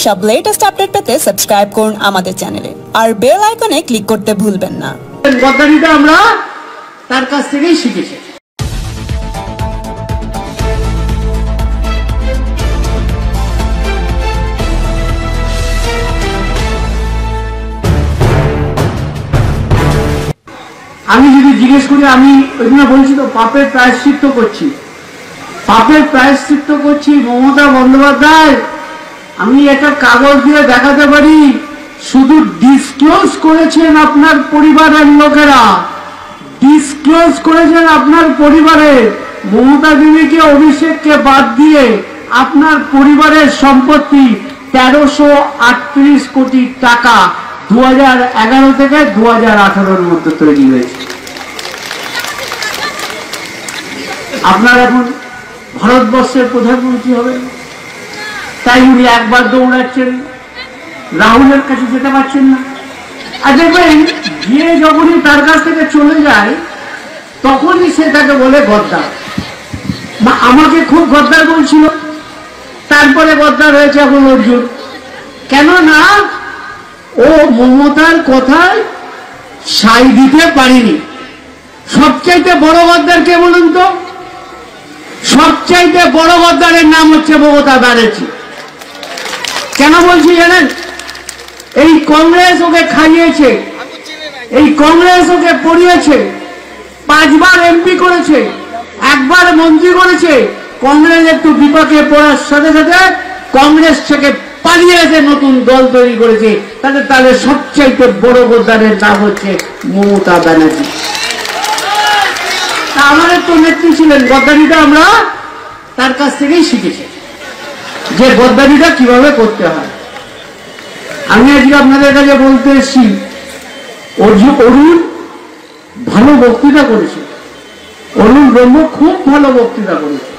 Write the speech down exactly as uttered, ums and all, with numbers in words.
সব latest update পেতে subscribe করুন আমাদের চ্যানেলে আর বেল আইকনে ক্লিক করতে ভুলবেন না। গদ্দারিটা আমরা তার কাছ থেকেই শিখেছি। আমি যদি জিজ্ঞেস করি, আমি ওই জন্য বলছি তো পাপের প্রায়শ্চিত্ত করছি, পাপের প্রায়শ্চিত্ত করছি মমতা বন্দ্যোপাধ্যায়। আমি একটা কাগজ দিয়ে দেখাতে পারি, শুধু ডিসক্লোজ করেছেন আপনার পরিবারের লোকেরা, ডিসক্লোজ করেছেন আপনার পরিবারের মমতা দেবীকে, অভিষেককে বাদ দিয়ে আপনার পরিবারের সম্পত্তি তেরোশো আটত্রিশ কোটি টাকা দু হাজার এগারো থেকে দু হাজার আঠারোর মধ্যে তৈরি হয়েছে। আপনার এখন ভারতবর্ষের প্রধানমন্ত্রী হবেন, তাই উনি একবার দৌড়াচ্ছেন, রাহুলের কাছে যেতে পারছেন না। আর দেখবেন গিয়ে যখনই তার কাছ থেকে চলে যায় তখনই সে তাকে বলে গদ্দার, বা আমাকে খুব গদ্দার বলছিল, তারপরে গদ্দার হয়েছে এখন অর্জুন। কেন না ও মমতার কথায় সাই দিতে পারেনি। সবচাইতে বড় গদ্দার কে বলুন তো? সবচাইতে বড় গদ্দারের নাম হচ্ছে মমতা ব্যানার্জি। কেন বলছি জানেন? এই কংগ্রেস ওকে খাইয়েছে, এই কংগ্রেস ওকে পড়িয়েছে, পাঁচবার এমপি করেছে, একবার মন্ত্রী করেছে। কংগ্রেস একটু বিপাকে পড়ার সাথে সাথে কংগ্রেস থেকে পালিয়ে এসে নতুন দল তৈরি করেছে। তাহলে তাহলে সবচাইতে বড় গদ্দারের নাম হচ্ছে মমতা ব্যানার্জি। আমাদের তো নেত্রী ছিলেন, গদ্দারিটা আমরা তার কাছ থেকেই শিখেছি যে গদ্দারিটা কিভাবে করতে হয়। আমি আজকে আপনাদের কাছে বলতে এসেছি, অরুণ ভালো বক্তৃতা করেছে, অরুণ ব্রহ্ম খুব ভালো বক্তৃতা করেছে।